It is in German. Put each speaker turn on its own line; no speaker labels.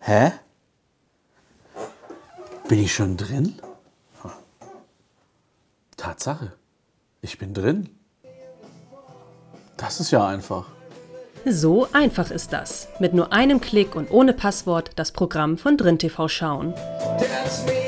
Hä? Bin ich schon drin? Tatsache, ich bin drin. Das ist ja einfach.
So einfach ist das. Mit nur einem Klick und ohne Passwort das Programm von Drin TV schauen.
Dance me